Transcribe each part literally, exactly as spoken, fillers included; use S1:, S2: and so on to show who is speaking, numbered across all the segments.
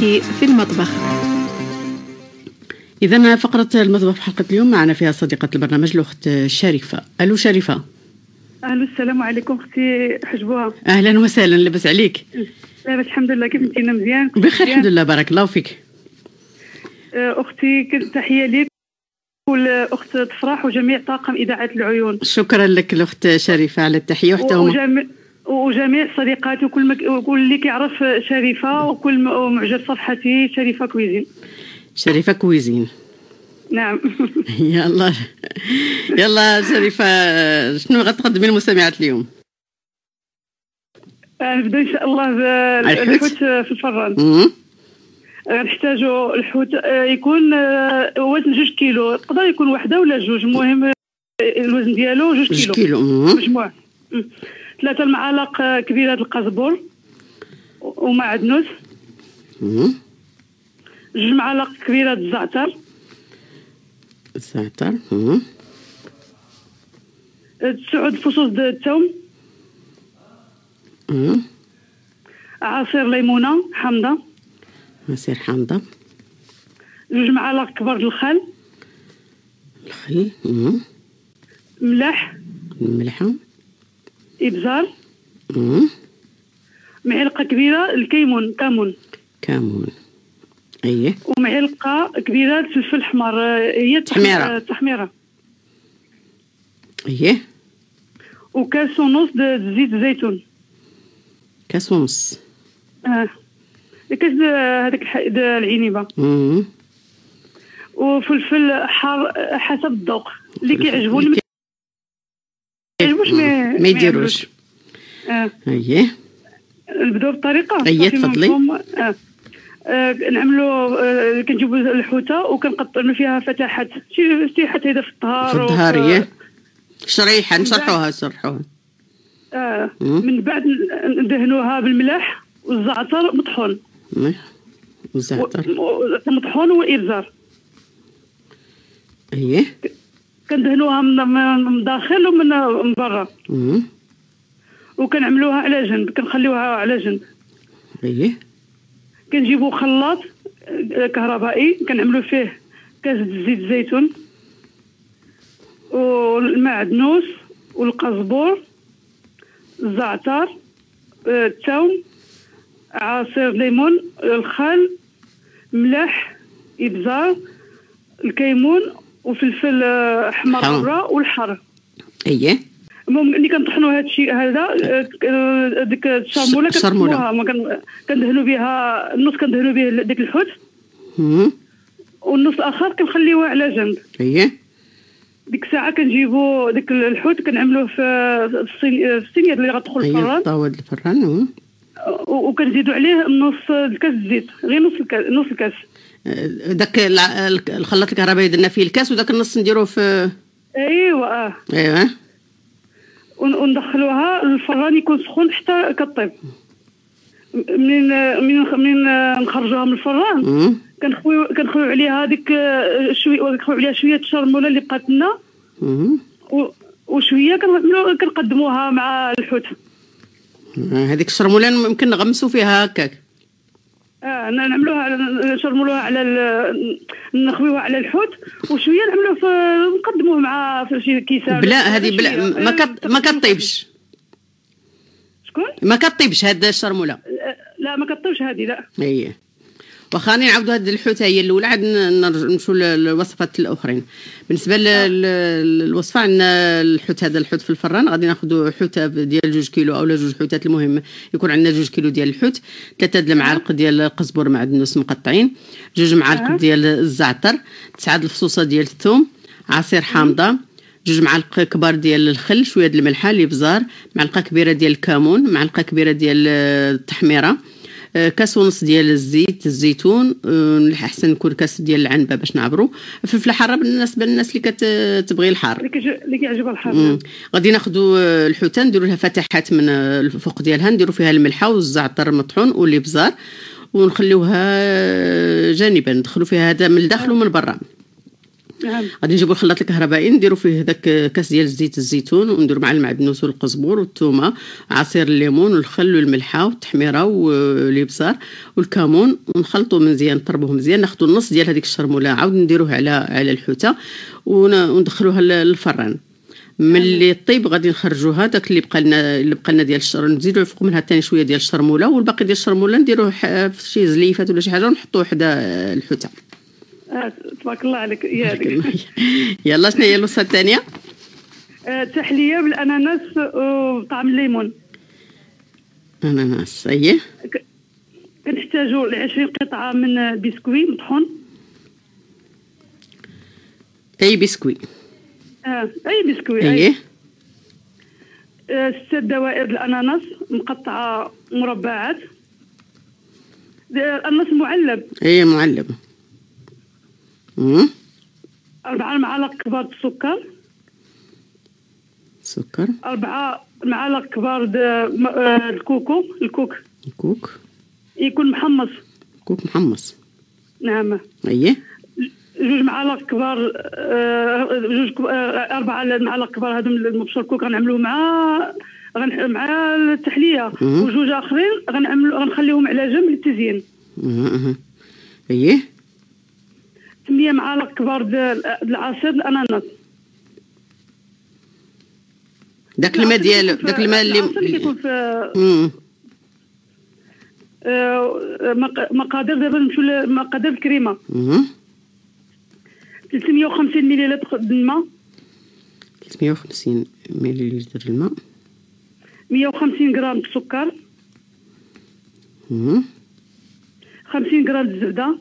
S1: معك في المطبخ. إذن فقرة المطبخ في حلقة اليوم معنا فيها صديقة البرنامج الأخت شريفة. ألو شريفة.
S2: أهلا، السلام عليكم أختي حجبوها.
S1: أهلا وسهلا، لبس عليك.
S2: لاباس الحمد لله، كيف انتينا؟ مزيان
S1: بخير الحمد لله، بارك الله فيك.
S2: أختي تحية لك والأخت تفرح وجميع طاقم إذاعة العيون.
S1: شكرا لك الأخت شريفة على التحية، وحتى هما
S2: وجميع وجميع صديقاتي وكل مك... وكل اللي كيعرف شريفة وكل معجب صفحتي شريفة كويزين.
S1: شريفة كويزين،
S2: نعم.
S1: يلا يلا شريفة، شنو غتقدمي للمستمعات اليوم؟
S2: نبدا ان شاء الله بالحوت في الفران. غنحتاجوا الحوت يكون وزن جوج كيلو، يقدر يكون وحده ولا جوج، المهم الوزن ديالو جوج كيلو,
S1: كيلو.
S2: مجموع ثلاثة المعالق كبيرة القزبر ومعدنوس، جوج معالق كبيرة الزعتر
S1: الزعتر
S2: تسعود فصوص د الثوم، عصير ليمونة حامضة،
S1: عصير حامضة،
S2: جوج معالق كبار الخل،
S1: الخل،
S2: ملح،
S1: الملحة،
S2: إبزار، معلقة كبيرة الكيمون كامون
S1: كامون، أيه،
S2: ومعلقة كبيرة الفلفل الأحمر هي
S1: التحميرة
S2: التحميرة،
S1: أيه،
S2: وكاس ونص د زيت الزيتون،
S1: كاس ونص،
S2: اه كاس هذاك د العنبة،
S1: امم
S2: وفلفل حار حسب الذوق اللي كيعجبو، اللي يعجبوش ما
S1: ما يديروش.
S2: اه
S1: اييه،
S2: نبداو بالطريقه.
S1: اييه تفضلي.
S2: اه, آه. كنعملوا آه. كنجيبوا الحوته وكنقطعوا فيها فتحات، شي فتحات هذا في الظهر
S1: في الظهر، اييه شريحه نشرحوها شرحوها
S2: اه من بعد ندهنوها بالملح والزعتر مطحون،
S1: والزعتر
S2: مطحون وإبزار،
S1: اييه
S2: كندهنوها من داخل ومن من برا، وكنعملوها على جنب، كنخليوها على جنب.
S1: اييه
S2: كنجيبو خلاط كهربائي كنعملو فيه كاس زيت الزيتون والمعدنوس والقزبر الزعتر الثوم عصير ليمون الخل ملح إبزار الكيمون وفلفل احمر والحر.
S1: اييه
S2: المهم ملي كنطحنوا هذا الشيء هذا ديك الشرموله كنطحنوها ما كندهنوا بها النص، كندهنوا به ديك الحوت والنص الاخر كنخليوه على جنب.
S1: اييه
S2: ديك الساعه كنجيبوا ديك الحوت كنعملوه في الصينيه الصينيه اللي غتدخل الفران،
S1: اييه طاوله الفران،
S2: وكنزيدوا عليه نص الكاس الزيت، غير نص الكاس نص الكاس
S1: داك الخلاط الكهربائي درنا فيه الكاس وداك النص نديروه في
S2: ايوا اه
S1: ايوا
S2: وندخلوها للفران يكون سخون حتى كطيب. من من من نخرجوها من الفران كنخويو كنخويو عليها ديك شويه، كنخويو عليها شويه الشرموله اللي بقات لنا وشويه كنقدموها مع الحوت.
S1: هذيك الشرموله ممكن نغمسوا فيها هكاك،
S2: اه نعملوها نشرملوها على نخويوها على الحوت وشويه نعملوه في نقدموه مع في شي كيسان.
S1: بلا هذه بلا ما كت ما كطيبش.
S2: شكون
S1: ما كطيبش هاد الشرموله؟
S2: لا ما كطيبش هذه لا.
S1: اييه واخا نعاودوا هاد الحوته هي الاولى، عاد نمشوا للوصفات الاخرين. بالنسبه للوصفه عندنا الحوت هذا الحوت في الفران، غادي ناخذوا حوته ديال جوج كيلو اولا جوج حوتات، المهم يكون عندنا جوج كيلو ديال الحوت، ثلاثه د المعالق ديال القزبر معدنوس مقطعين، جوج معالق ديال الزعتر، تسعه الفصوصه ديال الثوم، عصير حامضه، جوج معالق كبار ديال الخل، شويه د الملحه الابزار، معلقه كبيره ديال الكمون، معلقه كبيره ديال التحميره، كاس ونص ديال الزيت الزيتون، احسن يكون كاس ديال العنبه باش نعبروا، فلفل حاره بالنسبه للناس اللي كتبغي الحار
S2: اللي كيعجبها الحار.
S1: غادي ناخذوا الحوته نديروا لها فتحات من الفوق ديالها، نديروا فيها الملحه والزعتر المطحون والابزار ونخليوها جانبا، ندخلوا فيها هذا من الداخل ومن برا.
S2: نعم.
S1: غادي نجيبوا الخلاط الكهربائي نديروا فيه داك كاس ديال زيت الزيتون ونديروا مع المعدنوس والقزبور والثومه عصير الليمون والخل والملحه والتحميره والابصار والكمون ونخلطوا مزيان نطربوه مزيان ناخذوا النص ديال هذيك الشرموله عاود نديروه على على الحوته وندخلوها للفران. ملي طيب غادي نخرجوها داك اللي بقى لنا اللي بقى لنا ديال الشر نزيدوا فوق منها ثاني شويه ديال الشرموله والباقي ديال الشرموله نديروه في شي زليفات ولا شي حاجه ونحطوه حدا الحوته.
S2: آه، تبارك الله عليك. يا
S1: يلا شنو هي الوصفه الثانيه؟
S2: آه، تحليه بالاناناس وطعم الليمون.
S1: اناناس اييه.
S2: كنحتاجوا ل عشرين قطعه من بسكوي مطحون.
S1: اي بسكوي.
S2: اه اي بسكوي.
S1: اييه.
S2: آه، ست دوائر الاناناس مقطعه مربعات. الاناناس معلب.
S1: اي معلب. امم
S2: أربعة معالق كبار السكر.
S1: سكر.
S2: أربعة معالق كبار الكوكو الكوك.
S1: الكوك.
S2: يكون محمص.
S1: كوك محمص.
S2: نعم.
S1: اييه.
S2: جوج معالق كبار جوج أربعة معالق كبار هذوم المبشور كوك غنعملوه مع غن... مع التحلية. وجوج آخرين غنعملو غنخليهم على جنب للتزيين.
S1: اها اييه.
S2: ثمانية معالق كبار العصير الأناناس.
S1: داك الماء ديالو داك الماء اللي
S2: كيكون في مقادير. دابا نمشيو لمقادير الكريمه. ثلاثمية وخمسين مليلتر الماء.
S1: ثلاثمية وخمسين مليلتر الماء.
S2: مية وخمسين غرام السكر. خمسين غرام الزبده.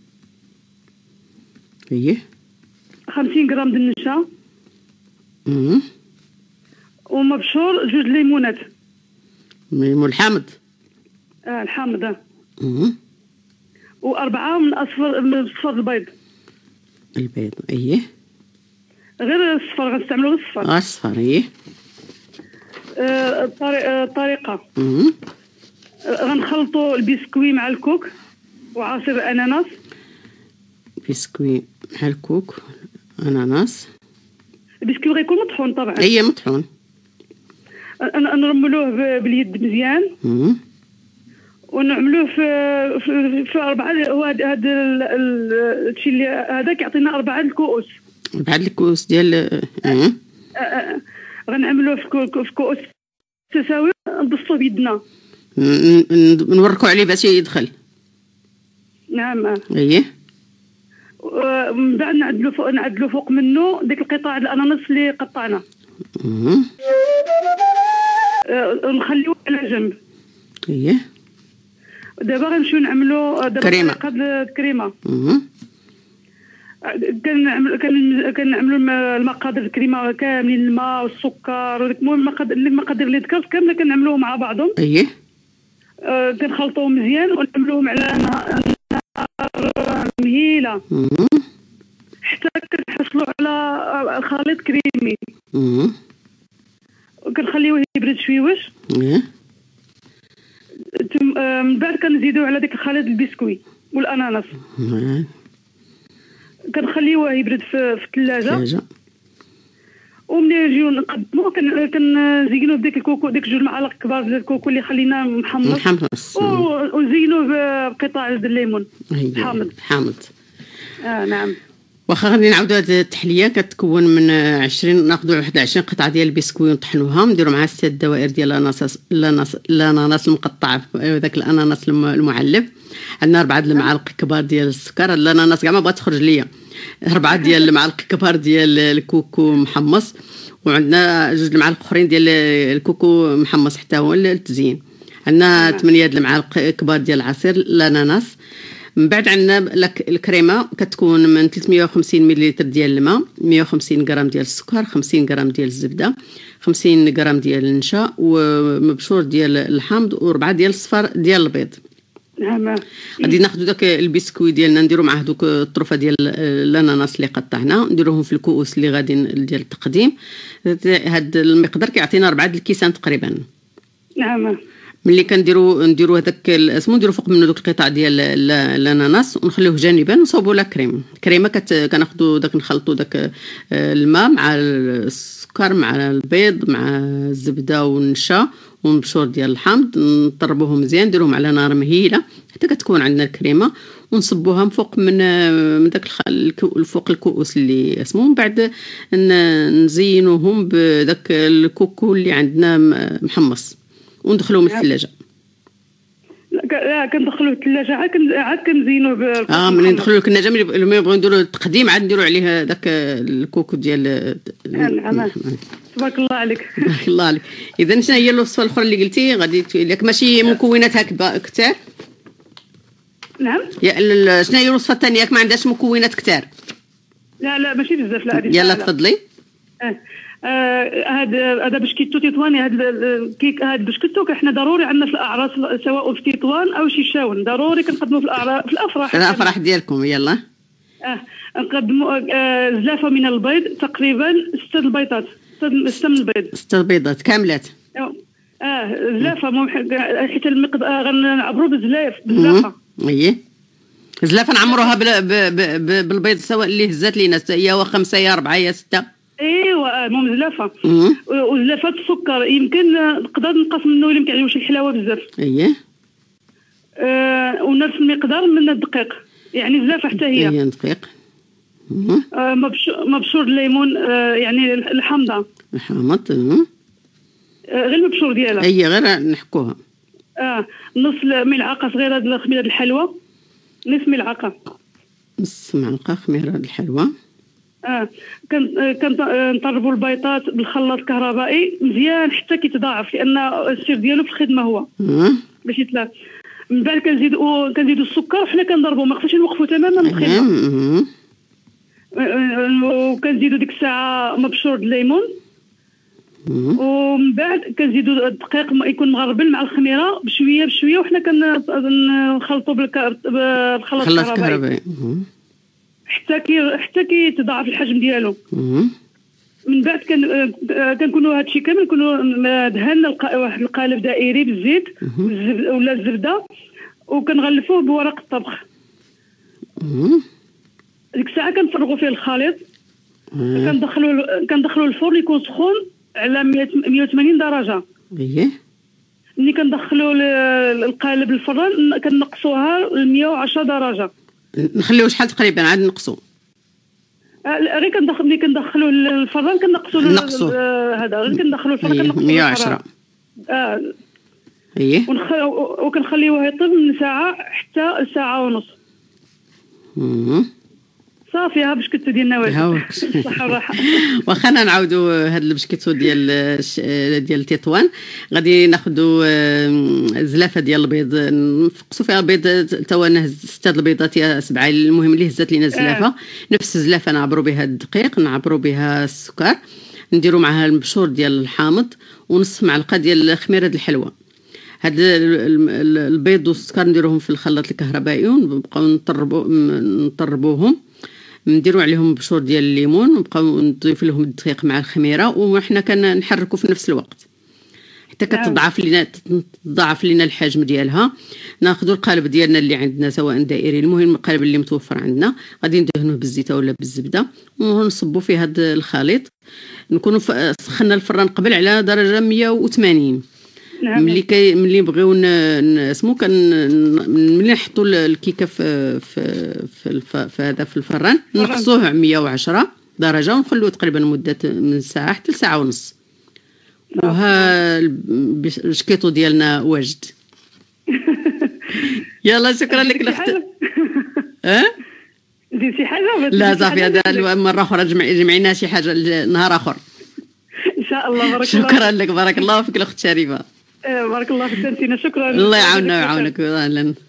S1: اييه.
S2: خمسين غرام د النشا.
S1: اها.
S2: ومبشور جوج ليمونات.
S1: ليمون الحامض.
S2: اه الحامض. اه.
S1: اها.
S2: وأربعة من أصفر من صفر البيض.
S1: البيض اييه.
S2: غير الصفر غنستعملوا غير الصفر.
S1: اه الصفر اييه.
S2: آه الطريقة.
S1: اها.
S2: غنخلطوا البسكوي مع الكوك وعصير الأناناس.
S1: بسكوي مع الكوك اناناس.
S2: البسكوي غيكون مطحون طبعا.
S1: اييه مطحون.
S2: نرملوه باليد مزيان.
S1: اها.
S2: ونعملوه في في, في أربعة. هذا الشيء اللي هذاك يعطينا أربعة الكؤوس.
S1: أربعة الكؤوس ديال اه.
S2: غنعملوه في في كؤوس تساوي نبسطوه بيدنا.
S1: نوركوا عليه باش يدخل.
S2: نعم.
S1: اييه.
S2: من بعد نعدلو فوق نعدلو فوق منه ديك القطع الاناناس اللي قطعنا.
S1: اها.
S2: نخليوه على جنب.
S1: اييه.
S2: دابا غنمشيو نعملو دابا
S1: كريمه.
S2: طريقه الكريمه.
S1: اها.
S2: كنعملو كنعملو المقادير الكريمه كاملين الماء والسكر المهم المقادير المقادير اللي ذكرت كامله كنعملوهم مع بعضهم.
S1: اييه.
S2: آه كنخلطوهم مزيان ونعملوهم على نار مهيله.
S1: اها.
S2: حتى كنحصلوا على خليط كريمي.
S1: اها.
S2: وكنخليوه يبرد شويوش.
S1: ايه.
S2: من بعد كنزيدو على داك الخليط البسكوي والاناناس.
S1: اها.
S2: كنخليوه يبرد في الثلاجه.
S1: ثلاجه.
S2: وملي نجيو نقدموه كنزينوه بديك الكوكو ديك جوج معالق كبار ديال الكوكو اللي خليناه محمص.
S1: محمص.
S2: ونزينوه بقطع الليمون
S1: حامض. حامض.
S2: اه نعم.
S1: واخا غادي نعاودوا هذه التحليه كتكون من عشرين ناخذوا واحد عشرين قطعه ديال البسكوي ونطحنوها نديروا معها ست دوائر ديال الاناناس الاناناس الاناناس المقطع داك الاناناس المعلب. عندنا اربعه المعالق كبار ديال السكر. الاناناس كاع ما بغات تخرج ليا. اربعه ديال المعالق كبار ديال الكوكو محمص. وعندنا جوج المعالق اخرين ديال الكوكو محمص حتى هو للتزيين. عندنا ثمانية المعالق كبار ديال عصير الاناناس. من بعد عندنا الكريمه كتكون من ثلاثمية وخمسين مليلتر ديال الماء. مية وخمسين غرام ديال السكر. خمسين غرام ديال الزبده. خمسين غرام ديال النشا ومبشور ديال الحامض وربعه ديال الصفر ديال البيض.
S2: نعم.
S1: غادي ناخذ داك البسكوي ديالنا نديرو معاه دوك الطرفه ديال الاناناس اللي قطعناه نديروهم في الكؤوس اللي غادي ديال التقديم. هذا المقدار كيعطينا أربعة الكيسان تقريبا.
S2: نعم.
S1: ملي كنديروا نديروا هذاك اسمو نديروا فوق منه دوك القطع ديال الاناناس ونخليوه جانبا ونصاوبوا لا كريم. الكريمه كناخذوا داك نخلطوا داك الماء مع السكر مع البيض مع الزبده والنشا والمبشور ديال الحامض، نطربوهم مزيان نديروهم على نار مهيله حتى كتكون عندنا الكريمه، ونصبوها من فوق من من داك الفوق الكؤوس اللي اسمه. من بعد نزينوهم بداك الكوكو اللي عندنا محمص وندخلوه من الثلاجه.
S2: لا كندخلوه الثلاجه عاد عاد كنزينوه ب
S1: اه ملي ندخلوه الثلاجه ملي نبغيو نديروا التقديم عاد نديروا عليه داك الكوكو ديال.
S2: نعم تبارك الله عليك.
S1: تبارك الله عليك. اذا شنو هي الوصفه الاخرى اللي قلتي غادي لك؟ ماشي مكوناتها كثار؟
S2: نعم.
S1: يا شنو هي الوصفه الثانيه ياك ما عندهاش مكونات كثار؟
S2: لا لا ماشي بزاف. لا
S1: يلا تفضلي.
S2: اه هذا هذا بشكيتو تطواني. هذا الكيك هذا بشكيتو حنا ضروري عندنا في الاعراس سواء في تطوان او شيشاون، ضروري كنقدموا في الاعراس في الافراح.
S1: الافراح ديالكم. يلا
S2: اه نقدموا آه زلافه من البيض تقريبا ستة البيضات ستة من البيض ستة
S1: البيضات كاملات.
S2: اه زلافه حيت المقدار غنعبروا بزلاف بزلافه.
S1: اييه زلافه نعمروها بالبيض سواء اللي هزات لينا هي هو خمسه يا اربعه يا سته.
S2: ايوا المهم زلافه وزلافه السكر يمكن نقدر نقص منه الا مكيعجبوش الحلاوه بزاف.
S1: اييه
S2: آه ونفس المقدار من الدقيق يعني زلافه حتى هي.
S1: اييه دقيق.
S2: آه مبشور الليمون آه يعني الحامضه
S1: الحامض.
S2: آه غير المبشور ديالها.
S1: اييه غير نحكوها.
S2: اه نص ملعقه صغيره ديال خميره الحلوى. نص ملعقه
S1: نص معلقه خميره الحلوى.
S2: اه كنطربوا البيضات بالخلاط الكهربائي مزيان حتى كيتضاعف لان السر ديالو في الخدمه هو باش يتلاف. من بعد كنزيدوا كنزيدوا السكر وحنا كنضربوا ما خصناش نوقفوا تماما الخدمه. وكنزيدوا ديك الساعه مبشور الليمون. ومن بعد كنزيدوا الدقيق يكون مغربل مع الخميره بشويه بشويه وحنا كنخلطوا بالخلاط الكهربائي حتى كي حتى كيتضاعف الحجم ديالو. من بعد كن كنكونوا هادشي كامل نكونوا دهنا واحد القالب دائري بالزيت ولا الزبده وكنغلفوه بورق الطبخ. ديك الساعه كنفرغوا فيه الخليط. كندخلوا كندخلوا الفرن يكون سخون على مية وثمانين درجه.
S1: اييه
S2: ملي كندخلوا القالب الفرن كنقصوها ل مية وعشرة درجه.
S1: نخليوه شحال تقريبا عاد نقصوا؟
S2: آه غير كندخل ملي كندخلوا الفران كنقصوا هذا غير كندخلوا الفران كنقصوا
S1: مية وعشرة.
S2: اه
S1: اييه
S2: ونخ... وكنخليوه يطيب من ساعه حتى ساعه ونص.
S1: اها
S2: صافي ها بشكيتو ديالنا واجد بالصحه والراحه.
S1: واخا نعاودوا هاد البشكيتو ديال ديال تطوان. غادي ناخذوا زلافه ديال البيض نفقسوا فيها البيض تا انا سته البيضات يا سبعه المهم اللي هزات لينا الزلافه. نفس الزلافه نعبروا بها الدقيق نعبروا بها السكر نديروا معها المبشور ديال الحامض ونص معلقه ديال خميره الحلوى. هاد البيض والسكر نديروهم في الخلاط الكهربائي ونبقاو نطربوا نطربوهم نديروا عليهم بشور ديال الليمون ونبقاو نضيف لهم الدقيق مع الخميره وحنا كنحركوا في نفس الوقت حتى كتضاعف لينا تضاعف لينا الحجم ديالها. ناخذوا القالب ديالنا اللي عندنا سواء دائري المهم القالب اللي متوفر عندنا غادي ندهنوه بالزيته ولا بالزبده ونصبوا فيه هذا الخليط. نكونوا سخنا الفران قبل على درجه مية وثمانين. نعم. ملي كي ملي نبغيو اسمو كان ملي نحطوا الكيكه في في في هذا في الفران نقصوه مية وعشرة درجه ونخلوه تقريبا مده من ساعه حتى ساعه ونص. وها البشكيتو ديالنا واجد. يلا شكرا لك الاخت. ها
S2: زيد شي حاجه؟
S1: لا صافي هذا مره اخرى جمعينا شي حاجه نهار اخر
S2: ان شاء الله. بارك
S1: الله شكرا لك بارك الله فيك الاخت شريفه.
S2: بارك الله فيك انتينا شكرا.
S1: الله يعاوننا ويعاونك. اهلا.